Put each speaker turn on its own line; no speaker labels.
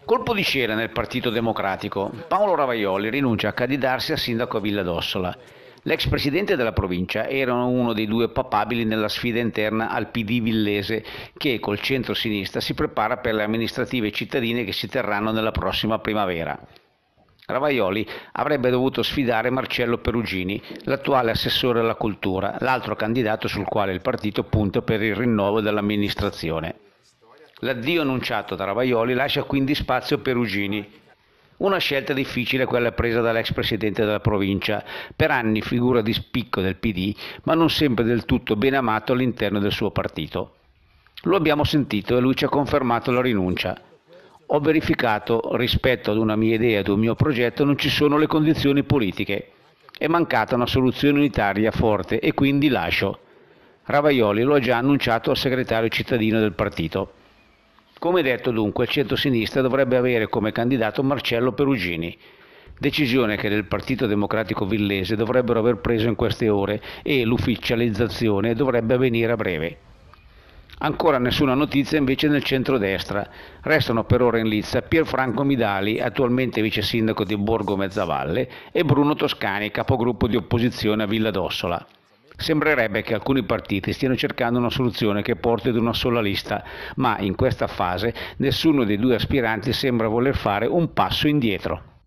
Colpo di scena nel Partito Democratico. Paolo Ravaioli rinuncia a candidarsi a sindaco a Villa d'Ossola. L'ex presidente della provincia era uno dei due papabili nella sfida interna al PD villese che col centro-sinistra si prepara per le amministrative cittadine che si terranno nella prossima primavera. Ravaioli avrebbe dovuto sfidare Marcello Perugini, l'attuale assessore alla cultura, l'altro candidato sul quale il partito punta per il rinnovo dell'amministrazione. L'addio annunciato da Ravaioli lascia quindi spazio a Perugini. Una scelta difficile quella presa dall'ex presidente della provincia, per anni figura di spicco del PD, ma non sempre del tutto ben amato all'interno del suo partito. Lo abbiamo sentito e lui ci ha confermato la rinuncia. Ho verificato, rispetto ad una mia idea, ad un mio progetto, non ci sono le condizioni politiche. È mancata una soluzione unitaria forte e quindi lascio. Ravaioli lo ha già annunciato al segretario cittadino del partito. Come detto dunque, il centro-sinistra dovrebbe avere come candidato Marcello Perugini, decisione che nel Partito Democratico Villese dovrebbero aver preso in queste ore e l'ufficializzazione dovrebbe avvenire a breve. Ancora nessuna notizia invece nel centrodestra. Restano per ora in lizza Pierfranco Midali, attualmente vice sindaco di Borgo Mezzavalle, e Bruno Toscani, capogruppo di opposizione a Villa d'Ossola. Sembrerebbe che alcuni partiti stiano cercando una soluzione che porti ad una sola lista, ma in questa fase nessuno dei due aspiranti sembra voler fare un passo indietro.